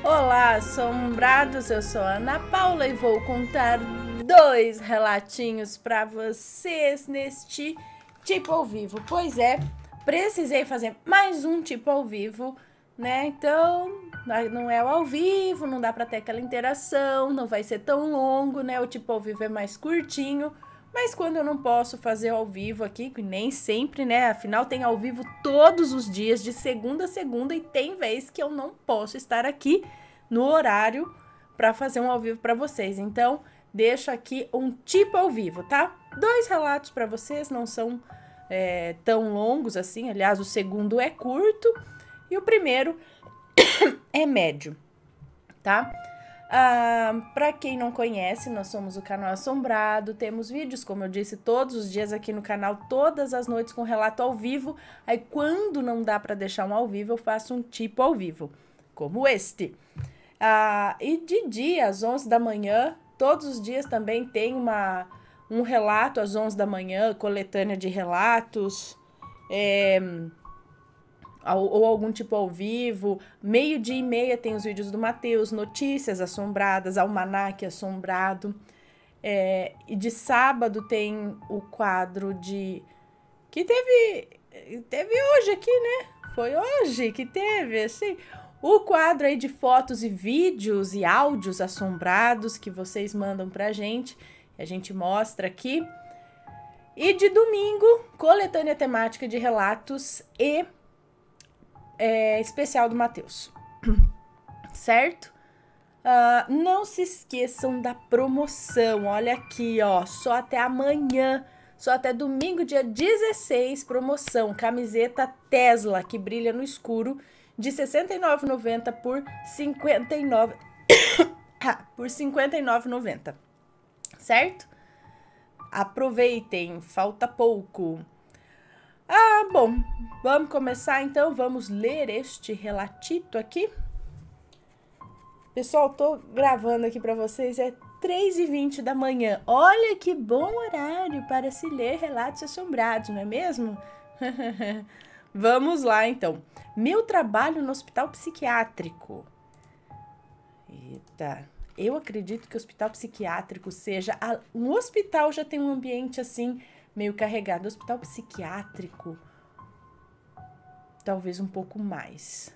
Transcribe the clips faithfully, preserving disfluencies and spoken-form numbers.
Olá, assombrados! Eu sou a Ana Paula e vou contar dois relatinhos para vocês neste tipo ao vivo. Pois é, precisei fazer mais um tipo ao vivo, né? Então, não é o ao vivo, não dá para ter aquela interação, não vai ser tão longo, né? O tipo ao vivo é mais curtinho. Mas quando eu não posso fazer ao vivo aqui, que nem sempre, né? Afinal, tem ao vivo todos os dias, de segunda a segunda, e tem vez que eu não posso estar aqui no horário para fazer um ao vivo para vocês. Então, deixo aqui um tipo ao vivo, tá? Dois relatos para vocês, não são é, tão longos assim. Aliás, o segundo é curto e o primeiro é médio, tá? Ah, para quem não conhece, nós somos o Canal Assombrado, temos vídeos, como eu disse, todos os dias aqui no canal, todas as noites com relato ao vivo. Aí quando não dá para deixar um ao vivo, eu faço um tipo ao vivo, como este. Ah, e de dia, às onze da manhã, todos os dias também tem uma, um relato às onze da manhã, coletânea de relatos, é... ou algum tipo ao vivo. Meio dia e meia tem os vídeos do Matheus, notícias assombradas, almanaque assombrado. É, e de sábado tem o quadro de... que teve, teve hoje aqui, né? Foi hoje que teve, assim... O quadro aí de fotos e vídeos e áudios assombrados que vocês mandam pra gente. A gente mostra aqui. E de domingo, coletânea temática de relatos e... É, especial do Matheus, certo? Uh, não se esqueçam da promoção, olha aqui, ó, só até amanhã, só até domingo, dia dezesseis, promoção, camiseta Tesla, que brilha no escuro, de sessenta e nove reais e noventa centavos por cinquenta e nove reais por cinquenta e nove reais e noventa centavos, certo? Aproveitem, falta pouco. Ah, bom, vamos começar então, vamos ler este relatito aqui. Pessoal, tô gravando aqui para vocês, é três e vinte da manhã. Olha que bom horário para se ler relatos assombrados, não é mesmo? Vamos lá então. Meu trabalho no hospital psiquiátrico. Eita, eu acredito que o hospital psiquiátrico seja... A... Um hospital já tem um ambiente assim... meio carregado. Hospital psiquiátrico, talvez um pouco mais,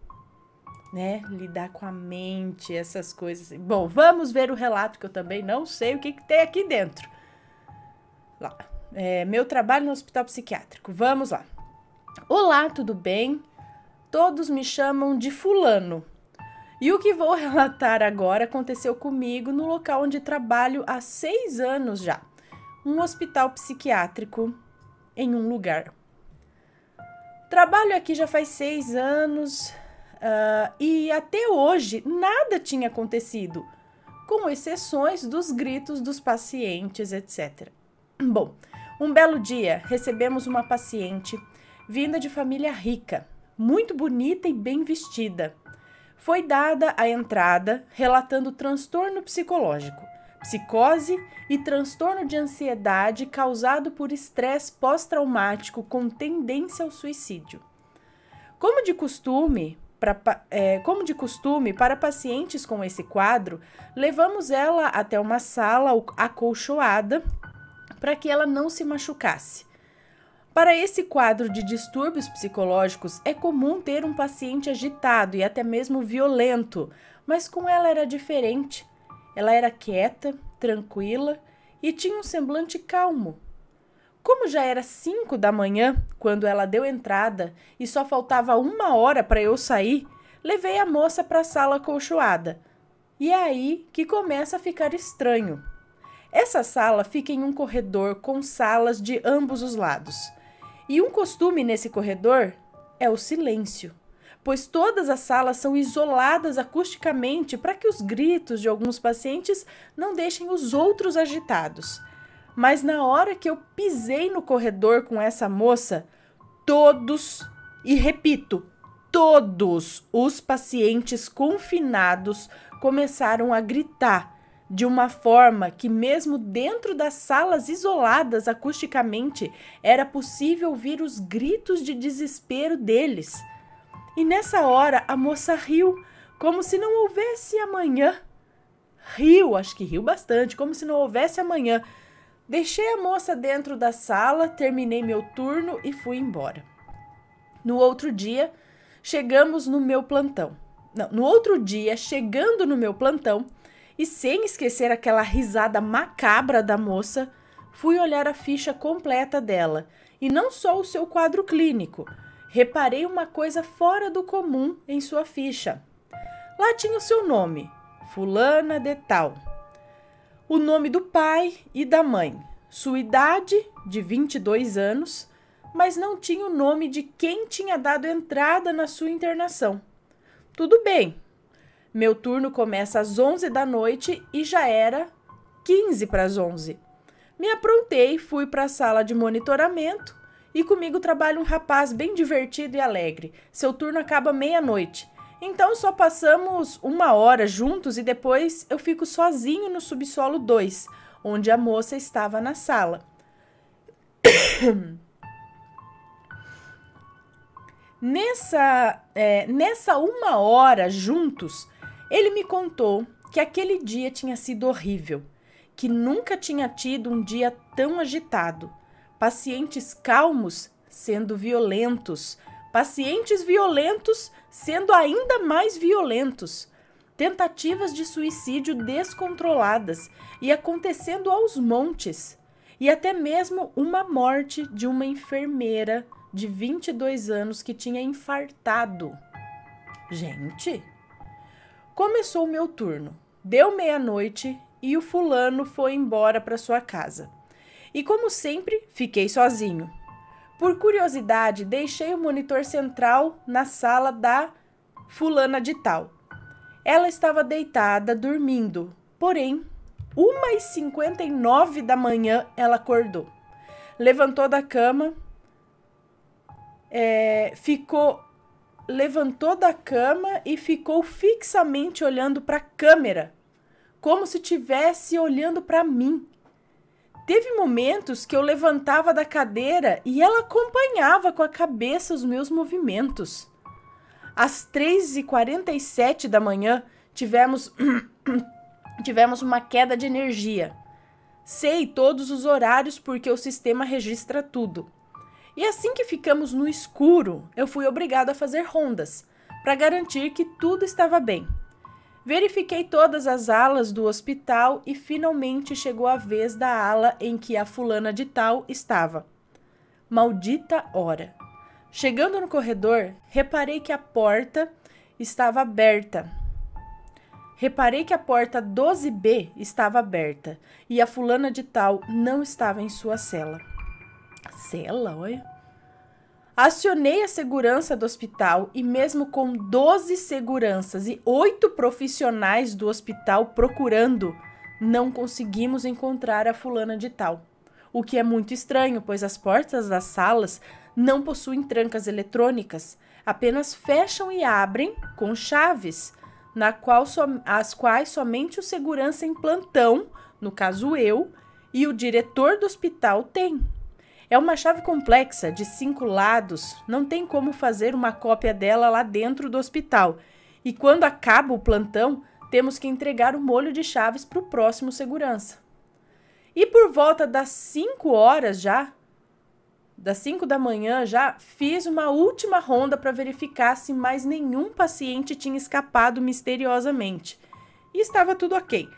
né? Lidar com a mente, essas coisas. Bom, vamos ver o relato, que eu também não sei o que, que tem aqui dentro. Lá. É, meu trabalho no hospital psiquiátrico. Vamos lá. Olá, tudo bem? Todos me chamam de fulano. E o que vou relatar agora aconteceu comigo no local onde trabalho há seis anos já. Um hospital psiquiátrico em um lugar. Trabalho aqui já faz seis anos uh, e até hoje nada tinha acontecido, com exceções dos gritos dos pacientes, etcétera. Bom, um belo dia recebemos uma paciente vinda de família rica, muito bonita e bem vestida. Foi dada a entrada relatando transtorno psicológico, psicose e transtorno de ansiedade causado por estresse pós-traumático com tendência ao suicídio. Como de costume, pra, é, como de costume, para pacientes com esse quadro, levamos ela até uma sala acolchoada para que ela não se machucasse. Para esse quadro de distúrbios psicológicos, é comum ter um paciente agitado e até mesmo violento, mas com ela era diferente. Ela era quieta, tranquila e tinha um semblante calmo. Como já era cinco da manhã, quando ela deu entrada e só faltava uma hora para eu sair, levei a moça para a sala acolchoada. E é aí que começa a ficar estranho. Essa sala fica em um corredor com salas de ambos os lados. E um costume nesse corredor é o silêncio, pois todas as salas são isoladas acusticamente para que os gritos de alguns pacientes não deixem os outros agitados. Mas na hora que eu pisei no corredor com essa moça, todos, e repito, todos os pacientes confinados começaram a gritar de uma forma que mesmo dentro das salas isoladas acusticamente era possível ouvir os gritos de desespero deles. E nessa hora a moça riu, como se não houvesse amanhã. Riu, acho que riu bastante, como se não houvesse amanhã. Deixei a moça dentro da sala, terminei meu turno e fui embora. No outro dia, chegamos no meu plantão. Não, no outro dia, chegando no meu plantão, e sem esquecer aquela risada macabra da moça, fui olhar a ficha completa dela, e não só o seu quadro clínico. Reparei uma coisa fora do comum em sua ficha. Lá tinha o seu nome, fulana de tal. O nome do pai e da mãe, sua idade, de vinte e dois anos, mas não tinha o nome de quem tinha dado entrada na sua internação. Tudo bem. Meu turno começa às onze da noite e já era quinze para as onze. Me aprontei, fui para a sala de monitoramento e comigo trabalha um rapaz bem divertido e alegre. Seu turno acaba meia-noite. Então só passamos uma hora juntos e depois eu fico sozinho no subsolo dois, onde a moça estava na sala. Nessa, é, nessa uma hora juntos, ele me contou que aquele dia tinha sido horrível, que nunca tinha tido um dia tão agitado. Pacientes calmos sendo violentos, pacientes violentos sendo ainda mais violentos, tentativas de suicídio descontroladas e acontecendo aos montes, e até mesmo uma morte de uma enfermeira de vinte e dois anos que tinha infartado. Gente, começou o meu turno, deu meia-noite e o fulano foi embora para sua casa. E como sempre, fiquei sozinho. Por curiosidade, deixei o monitor central na sala da fulana de tal. Ela estava deitada, dormindo. Porém, uma e cinquenta e nove da manhã, ela acordou. Levantou da cama, é, ficou, levantou da cama e ficou fixamente olhando para a câmera, como se estivesse olhando para mim. Teve momentos que eu levantava da cadeira e ela acompanhava com a cabeça os meus movimentos. Às três e quarenta e sete da manhã, tivemos, tivemos uma queda de energia. Sei todos os horários porque o sistema registra tudo. E assim que ficamos no escuro, eu fui obrigado a fazer rondas, para garantir que tudo estava bem. Verifiquei todas as alas do hospital e finalmente chegou a vez da ala em que a fulana de tal estava. Maldita hora! Chegando no corredor, reparei que a porta estava aberta. Reparei que a porta doze B estava aberta e a fulana de tal não estava em sua cela. Cela, olha. Acionei a segurança do hospital e mesmo com doze seguranças e oito profissionais do hospital procurando, não conseguimos encontrar a fulana de tal. O que é muito estranho, pois as portas das salas não possuem trancas eletrônicas, apenas fecham e abrem com chaves, na qual som- as quais somente o segurança em plantão, no caso eu, e o diretor do hospital têm. É uma chave complexa, de cinco lados, não tem como fazer uma cópia dela lá dentro do hospital. E quando acaba o plantão, temos que entregar o molho de chaves para o próximo segurança. E por volta das cinco horas já, das cinco da manhã já, fiz uma última ronda para verificar se mais nenhum paciente tinha escapado misteriosamente. E estava tudo ok.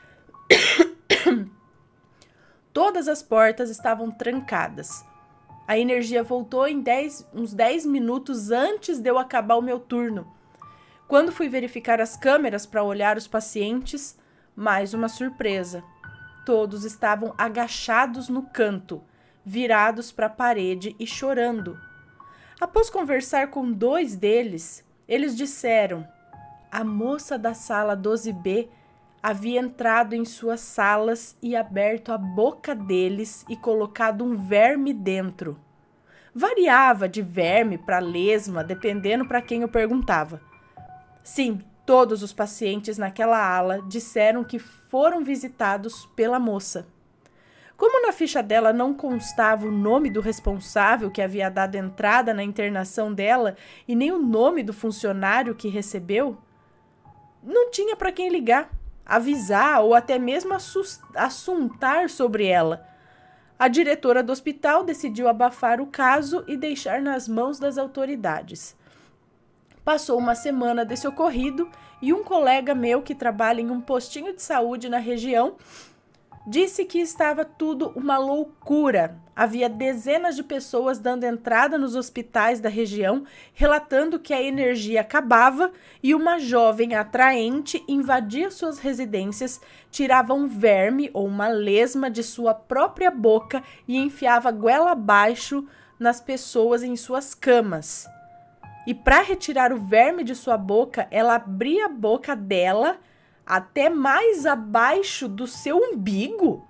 Todas as portas estavam trancadas. A energia voltou em dez, uns dez minutos antes de eu acabar o meu turno. Quando fui verificar as câmeras para olhar os pacientes, mais uma surpresa. Todos estavam agachados no canto, virados para a parede e chorando. Após conversar com dois deles, eles disseram: a moça da sala doze B havia entrado em suas salas e aberto a boca deles e colocado um verme dentro. Variava de verme para lesma, dependendo para quem eu perguntava. Sim, todos os pacientes naquela ala disseram que foram visitados pela moça. Como na ficha dela não constava o nome do responsável que havia dado entrada na internação dela e nem o nome do funcionário que recebeu, não tinha para quem ligar, avisar ou até mesmo assuntar sobre ela. A diretora do hospital decidiu abafar o caso e deixar nas mãos das autoridades. Passou uma semana desse ocorrido e um colega meu que trabalha em um postinho de saúde na região disse que estava tudo uma loucura. Havia dezenas de pessoas dando entrada nos hospitais da região, relatando que a energia acabava e uma jovem atraente invadia suas residências, tirava um verme ou uma lesma de sua própria boca e enfiava goela abaixo nas pessoas em suas camas. E para retirar o verme de sua boca, ela abria a boca dela até mais abaixo do seu umbigo?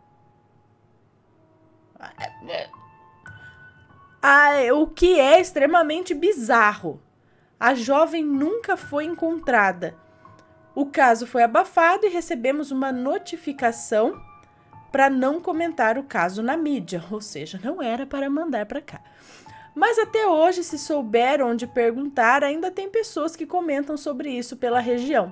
Ah, o que é extremamente bizarro. A jovem nunca foi encontrada. O caso foi abafado e recebemos uma notificação para não comentar o caso na mídia, ou seja, não era para mandar para cá. Mas até hoje, se souber onde perguntar, ainda tem pessoas que comentam sobre isso pela região.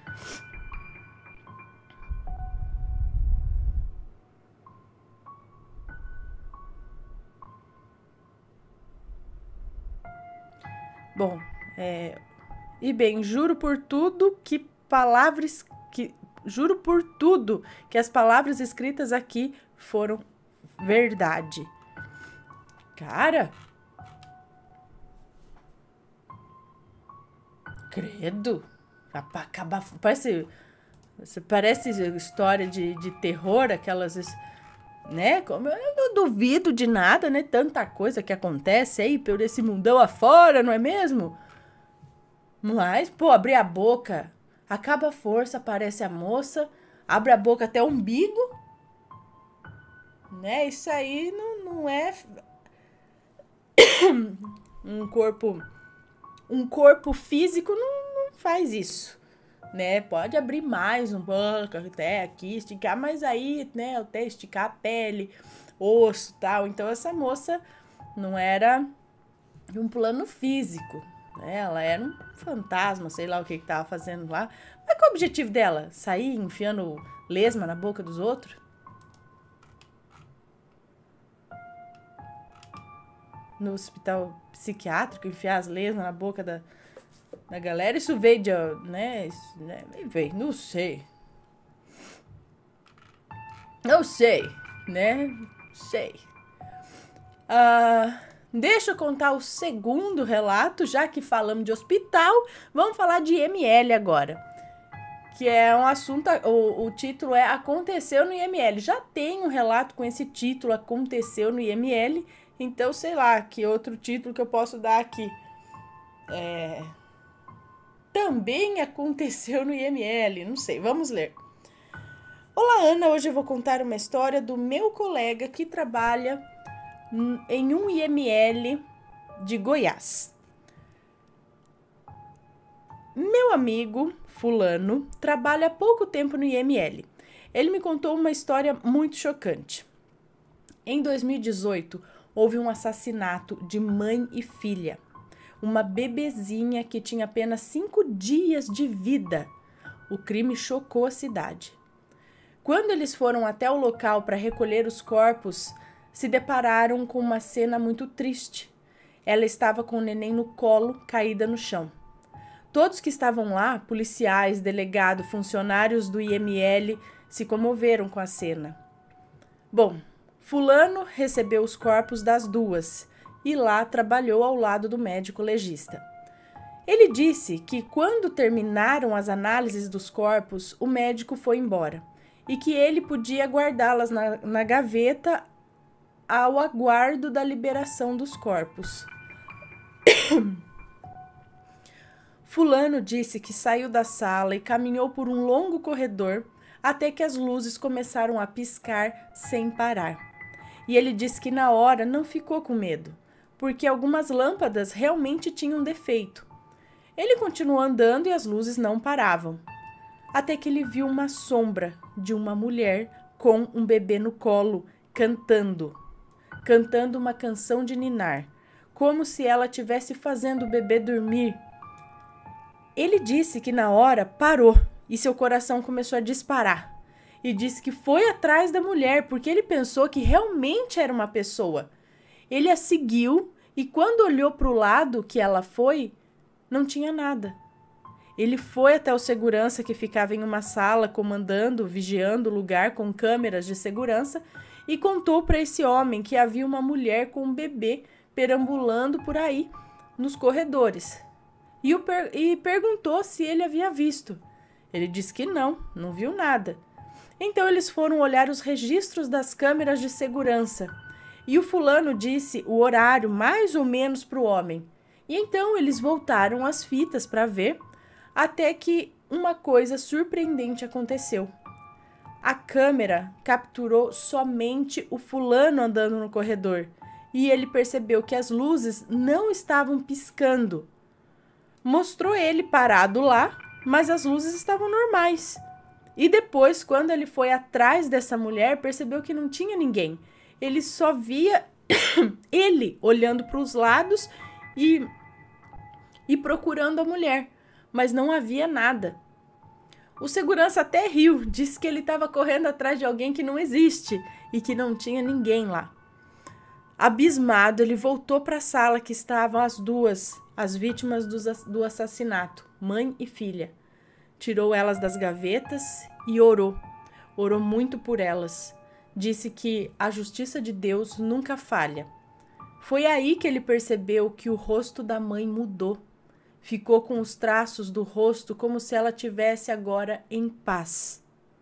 Bom, é, e bem, juro por tudo que palavras que juro por tudo que as palavras escritas aqui foram verdade. Cara, credo, acaba, parece, parece história de, de terror, aquelas, né? Como eu não duvido de nada, né? Tanta coisa que acontece aí por esse mundão afora, não é mesmo? Mas, pô, abrir a boca, acaba a força, aparece a moça, abre a boca até o umbigo, né? Isso aí não, não é um corpo, um corpo físico não, não faz isso, né? Pode abrir mais um pouco, até aqui, esticar, mas aí, né, até esticar a pele, osso e tal. Então, essa moça não era de um plano físico, né? Ela era um fantasma, sei lá o que que tava fazendo lá. Mas qual é o objetivo dela? Sair enfiando lesma na boca dos outros? No hospital psiquiátrico, enfiar as lesmas na boca da, da galera? Isso veio de, né? Isso, né? Veio, não sei. Não sei, né? Sei. Ah... Deixa eu contar o segundo relato, já que falamos de hospital, vamos falar de I M L agora. Que é um assunto, o, o título é Aconteceu no I M L. Já tem um relato com esse título, Aconteceu no I M L, então sei lá, que outro título que eu posso dar aqui. É... Também aconteceu no I M L, não sei, vamos ler. Olá, Ana, hoje eu vou contar uma história do meu colega que trabalha em um I M L de Goiás. Meu amigo fulano trabalha há pouco tempo no I M L. Ele me contou uma história muito chocante. Em dois mil e dezoito, houve um assassinato de mãe e filha. Uma bebezinha que tinha apenas cinco dias de vida. O crime chocou a cidade. Quando eles foram até o local para recolher os corpos, se depararam com uma cena muito triste. Ela estava com o neném no colo, caída no chão. Todos que estavam lá, policiais, delegado, funcionários do I M L, se comoveram com a cena. Bom, fulano recebeu os corpos das duas e lá trabalhou ao lado do médico legista. Ele disse que quando terminaram as análises dos corpos, o médico foi embora e que ele podia guardá-las na, na gaveta ao aguardo da liberação dos corpos. Fulano disse que saiu da sala e caminhou por um longo corredor até que as luzes começaram a piscar sem parar. E ele disse que na hora não ficou com medo, porque algumas lâmpadas realmente tinham defeito. Ele continuou andando e as luzes não paravam, até que ele viu uma sombra de uma mulher com um bebê no colo, cantando. Cantando uma canção de ninar, como se ela estivesse fazendo o bebê dormir. Ele disse que na hora parou e seu coração começou a disparar. E disse que foi atrás da mulher porque ele pensou que realmente era uma pessoa. Ele a seguiu e quando olhou para o lado que ela foi, não tinha nada. Ele foi até o segurança que ficava em uma sala comandando, vigiando o lugar com câmeras de segurança e contou para esse homem que havia uma mulher com um bebê perambulando por aí nos corredores. E, o per- e perguntou se ele havia visto. Ele disse que não, não viu nada. Então eles foram olhar os registros das câmeras de segurança. E o fulano disse o horário mais ou menos para o homem. E então eles voltaram as fitas para ver, até que uma coisa surpreendente aconteceu. A câmera capturou somente o fulano andando no corredor. E ele percebeu que as luzes não estavam piscando. Mostrou ele parado lá, mas as luzes estavam normais. E depois, quando ele foi atrás dessa mulher, percebeu que não tinha ninguém. Ele só via ele olhando para os lados e, e procurando a mulher, mas não havia nada. O segurança até riu, disse que ele estava correndo atrás de alguém que não existe e que não tinha ninguém lá. Abismado, ele voltou para a sala que estavam as duas, as vítimas do assassinato, mãe e filha. Tirou elas das gavetas e orou. Orou muito por elas. Disse que a justiça de Deus nunca falha. Foi aí que ele percebeu que o rosto da mãe mudou. Ficou com os traços do rosto como se ela tivesse agora em paz.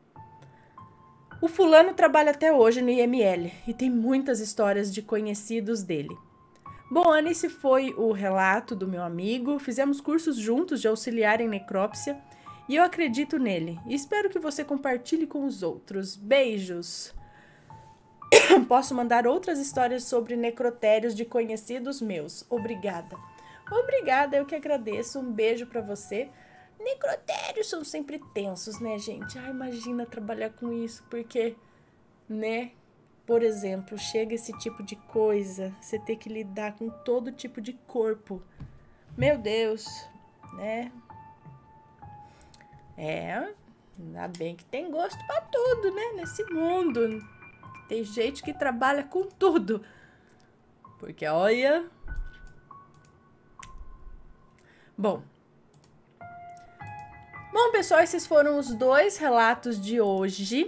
O fulano trabalha até hoje no I M L e tem muitas histórias de conhecidos dele. Bom, esse foi o relato do meu amigo. Fizemos cursos juntos de auxiliar em necrópsia e eu acredito nele. E espero que você compartilhe com os outros. Beijos! Posso mandar outras histórias sobre necrotérios de conhecidos meus. Obrigada. Obrigada, eu que agradeço. Um beijo pra você. Necrotérios são sempre tensos, né, gente? Ai, imagina trabalhar com isso, porque, né, por exemplo, chega esse tipo de coisa, você ter que lidar com todo tipo de corpo. Meu Deus, né? É, ainda bem que tem gosto pra tudo, né, nesse mundo. Tem gente que trabalha com tudo. Porque, olha... Bom. Bom, pessoal, esses foram os dois relatos de hoje.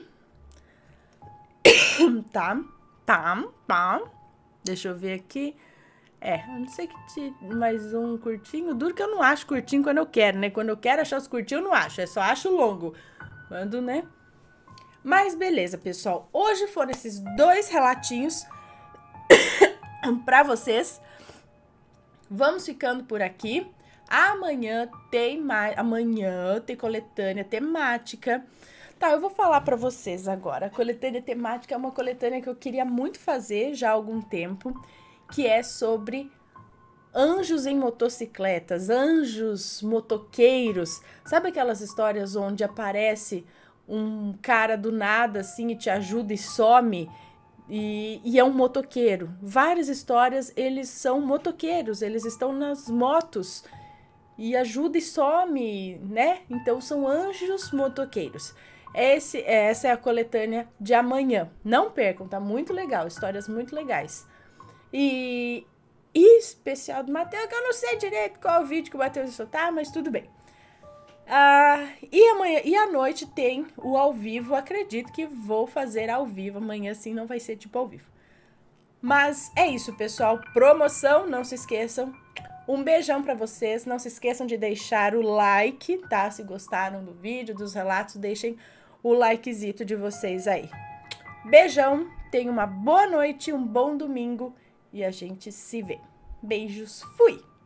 Tá, tá, tá. Deixa eu ver aqui. É, eu não sei que te... mais um curtinho. Duro que eu não acho curtinho quando eu quero, né? Quando eu quero achar os curtinhos, eu não acho. Eu só acho longo. Quando, né? Mas beleza, pessoal. Hoje foram esses dois relatinhos pra vocês. Vamos ficando por aqui. Amanhã tem mais, amanhã tem coletânea temática. Tá, eu vou falar pra vocês agora. A coletânea temática é uma coletânea que eu queria muito fazer já há algum tempo, que é sobre anjos em motocicletas, anjos motoqueiros. Sabe aquelas histórias onde aparece um cara do nada assim e te ajuda e some? E, e é um motoqueiro. Várias histórias, eles são motoqueiros, eles estão nas motos e ajuda e some, né? Então são anjos motoqueiros. Esse, essa é a coletânea de amanhã. Não percam, tá muito legal, histórias muito legais. E, e especial do Matheus, que eu não sei direito qual o vídeo que o Matheus soltar, mas tudo bem. Ah, e amanhã e à noite tem o ao vivo. Acredito que vou fazer ao vivo amanhã, sim, não vai ser tipo ao vivo. Mas é isso, pessoal. Promoção, não se esqueçam. Um beijão pra vocês. Não se esqueçam de deixar o like, tá? Se gostaram do vídeo, dos relatos, deixem o likezito de vocês aí. Beijão, tenham uma boa noite, um bom domingo e a gente se vê. Beijos, fui!